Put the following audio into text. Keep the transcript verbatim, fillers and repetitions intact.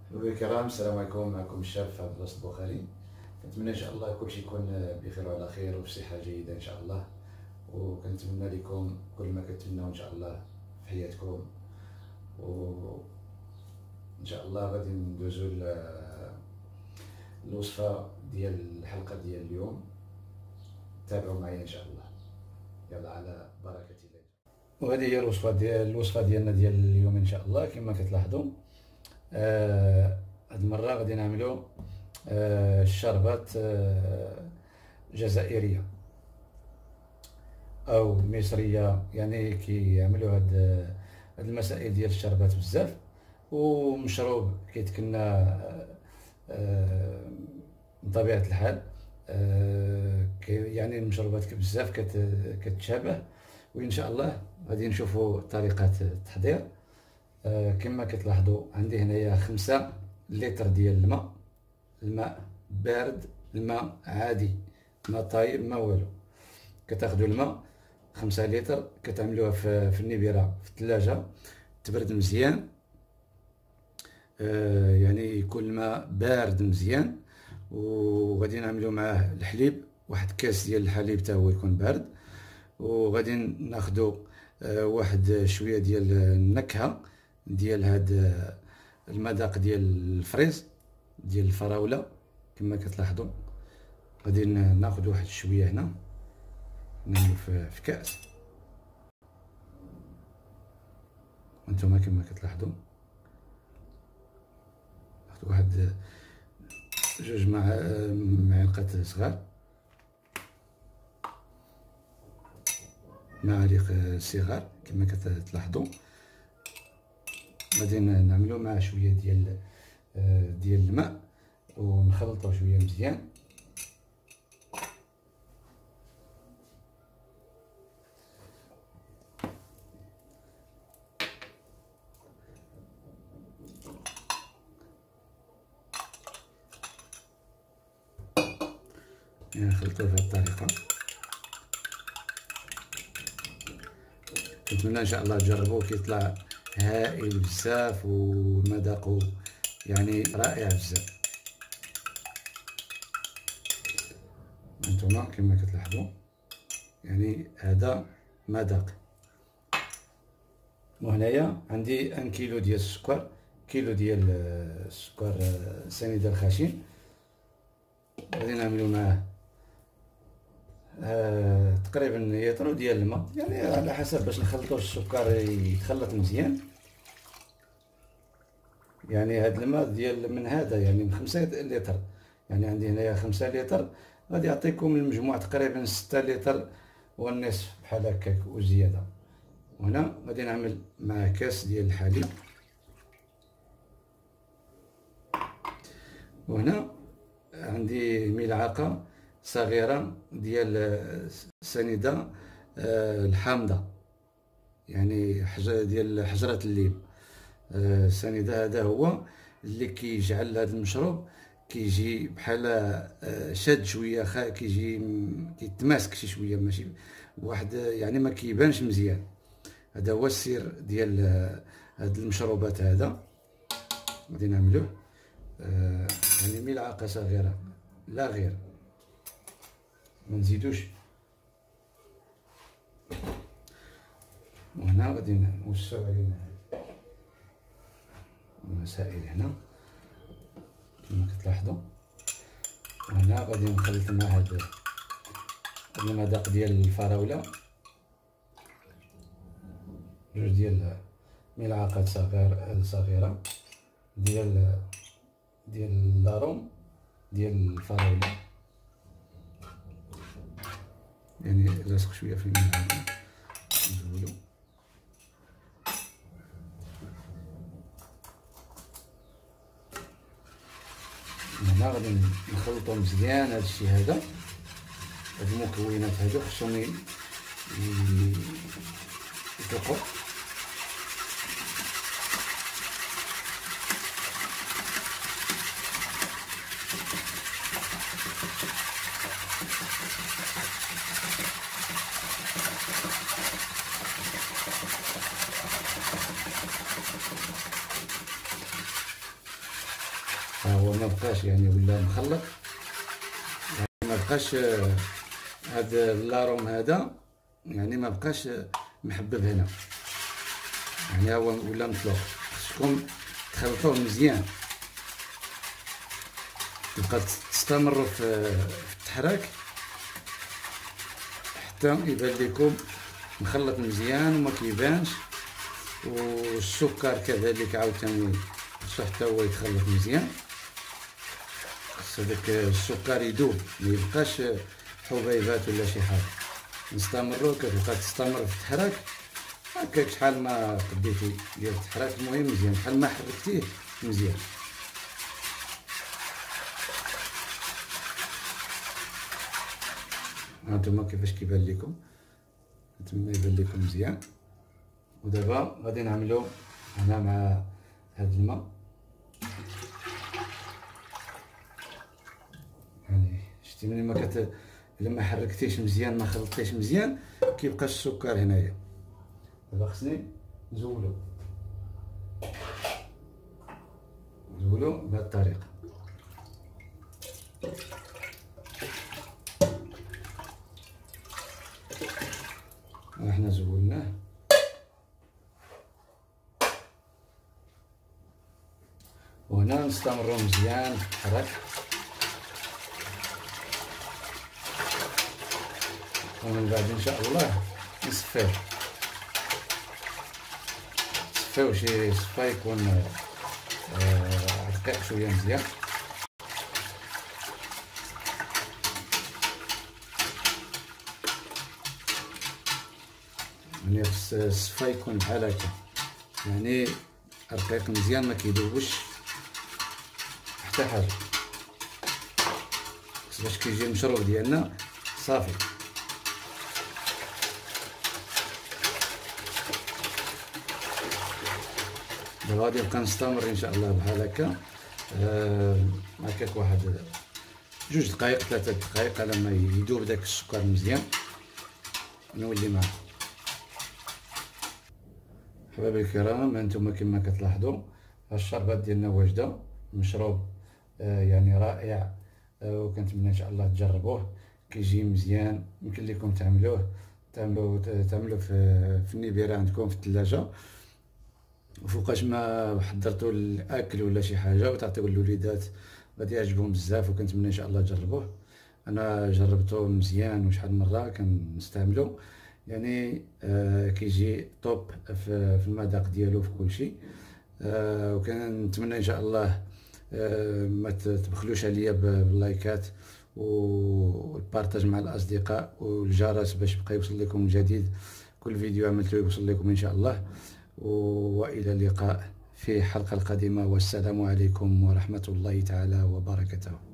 مشاهدينا الكرام، السلام عليكم. معكم الشيف عبد الباسط البخاري. كنتمنى ان شاء الله كلشي يكون بخير وعلى خير وفي صحه جيده ان شاء الله، وكنتمنى لكم كل ما كتمناو ان شاء الله في حياتكم. وان شاء الله غادي ندوزو الوصفه ديال الحلقه ديال اليوم. تابعوا معايا ان شاء الله. يلا على بركه الله. وهذه هي الوصفه ديال الوصفه ديالنا ديال اليوم ان شاء الله. كما كتلاحظوا آه هاد المره غادي نعملوا آه الشربات آه جزائريه او مصريه، يعني كيعملوا هاد هاد المسائل ديال الشربات بزاف، ومشروب كيتكنا آه بطبيعه الحال. آه يعني المشروبات بزاف كتشابه، وان شاء الله غادي نشوفوا طريقه التحضير. آه كما كتلاحظوا عندي هنايا خمسة لتر ديال الماء، الماء بارد، الماء عادي، ما طايب ما والو. كتاخذوا الماء خمسة لتر، كتعملوها في, في النبيره في الثلاجه تبرد مزيان. آه يعني يكون الماء بارد مزيان، وغادي نعملوا معاه الحليب، واحد كاس ديال الحليب حتى هو يكون بارد، وغادي ناخذوا آه واحد شويه ديال النكهه ديال هاد المذاق ديال الفريز ديال الفراوله. كما كتلاحظوا غادي ناخذ واحد شويه هنا نعملو في, في كاس. وانتم كما كتلاحظوا ناخذ واحد جوج مع معلقه صغار، معالق صغار كما كتلاحظوا. غادي نعملو مع شويه ديال ديال الماء ونخلطو شويه مزيان. يعني نخلطو بهذه الطريقه. نتمنى ان شاء الله تجربوه، كيطلع هائل بزاف ومذاقه يعني رائع بزاف. هانتوما كما كتلاحظوا يعني هذا مذاق. وهنايا عندي ان كيلو ديال السكر، كيلو ديال السكر سنيده الخشن. غادي نعملو معاه آه تقريبا يطرو ديال الماء، يعني على حسب باش نخلطو السكر يتخلط مزيان. يعني هاد الماء ديال من هذا يعني من خمسة لتر، يعني عندي هنايا خمسة لتر، غادي يعطيكم المجموع تقريبا ستة لتر والنصف بحال هكاك وزياده. وهنا غادي نعمل مع كاس ديال الحليب، وهنا عندي ملعقه صغيره ديال سنيده الحامضه، يعني حجره ديال حجره الليم. السنيده هذا هو اللي كيجعل هذا المشروب كيجي بحال شاد شويه، كيجي كيتماسك شي شويه، ماشي واحد يعني ما كيبانش مزيان. هذا هو السر ديال هاد المشروبات. هذا غادي نعملوه يعني ملعقه صغيره لا غير، ما نزيدوش. وهنا غادي نوسعو علينا المسائل هنا كما كتلاحظوا. وهنا غادي نخلط مع هذا المذاق ديال الفراوله، جوج ديال ملعقات صغير صغيره ديال ديال لاروم ديال الفراوله، يعني لاصق شويه في الماء نزولو. هنا غادي نخلطو مزيان هذا الشيء هذا. هاد المكونات هادو خصهم يطلقوا. ما بقاش يعني ولا مخلط، يعني ما بقاش هاد اللاروم هذا يعني ما بقاش محبب هنا، يعني هو ولا مطلوب. خصكم تخلطوه مزيان، تبقى تستمروا في التحراك حتى يبان لكم مخلط مزيان وما كيبانش. والسكر كذلك عاوتاني خصو حتى هو يتخلط مزيان، خص هذاك السكر يذوب ما يبقاش حبيبات ولا شي حاجه. نستمروا، كتبقى تستمر في التحراك هكاك شحال ما قديتي ديال التحراك، المهم مزيان شحال ما حركتيه مزيان. هانتوما كيفاش كيبان لكم، نتمنى يبان لكم مزيان. ودابا غادي نعملو هنا مع هاد الماء، يعني شتي ملي ما كت الا ما حركتيش مزيان ما خلطتيش مزيان كيبقى السكر هنايا. دابا خصني نزولو نزولو بهاد الطريقه. احنا زولناه، وهنا نستمروا مزيان في التحرك، ومن بعد ان شاء الله نصفيه نصفيو شي صفا يكون آه رقيق شويه مزيان. يعني خص الصفا يكون بحال هكا، يعني رقيق مزيان ما كيذوبش حتى حاجه، باش كيجي المشروب ديالنا صافي. دابا غادي نبقى نستمر ان شاء الله بحال هكا، آه هكاك واحد جوج دقائق ثلاثه دقائق على ما يذوب داك السكر مزيان، نولي معكم. حبايبي الكرام، هانتوما كما كتلاحظوا الشربات ديالنا واجده، مشروب آه يعني رائع، آه وكنتمنى ان شاء الله تجربوه، كيجي مزيان. يمكن لكم تعملوه تعملوه تعملوه في في النبيره عندكم في الثلاجه، وفوقاش ما حضرتوا الاكل ولا شي حاجه وتعطيو للوليدات غادي يعجبهم بزاف، وكنتمنى ان شاء الله تجربوه. انا جربته مزيان وشحال مره كنستعملو، يعني آه كيجي طوب في, في المذاق ديالو في كل شيء. آه وكنتمنى ان شاء الله آه ما تبخلوش عليا باللايكات والبارطاج مع الاصدقاء والجرس باش يبقى يوصل لكم الجديد، كل فيديو عملته يوصل لكم ان شاء الله. والى اللقاء في الحلقه القادمه، والسلام عليكم ورحمه الله تعالى وبركاته.